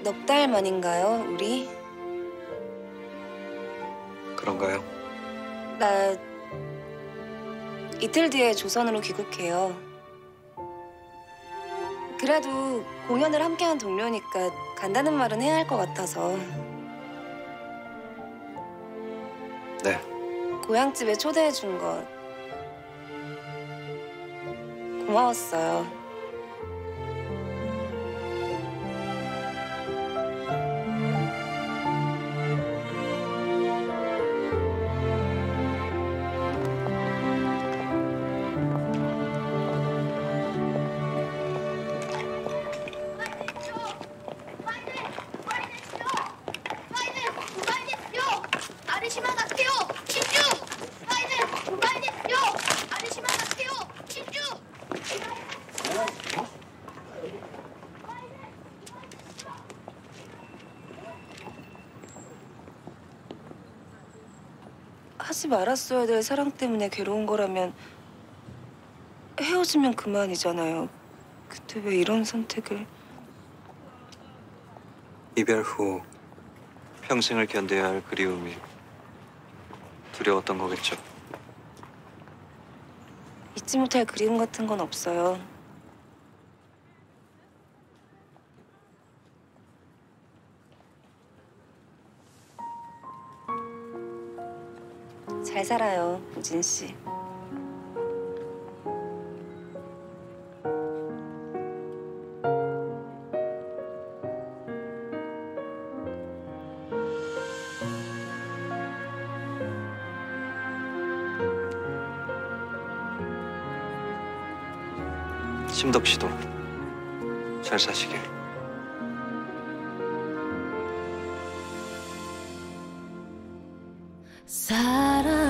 넉 달 만인가요, 우리? 그런가요? 나 이틀 뒤에 조선으로 귀국해요. 그래도 공연을 함께한 동료니까 간다는 말은 해야 할 것 같아서. 네. 고향집에 초대해준 거 고마웠어요. 하지 말았어야 될 사랑 때문에 괴로운 거라면 헤어지면 그만이잖아요. 근데 왜 이런 선택을... 이별 후 평생을 견뎌야 할 그리움이 두려웠던 거겠죠. 잊지 못할 그리움 같은 건 없어요. 잘 살아요, 우진 씨. 심덕 씨도 잘 사시길. 사랑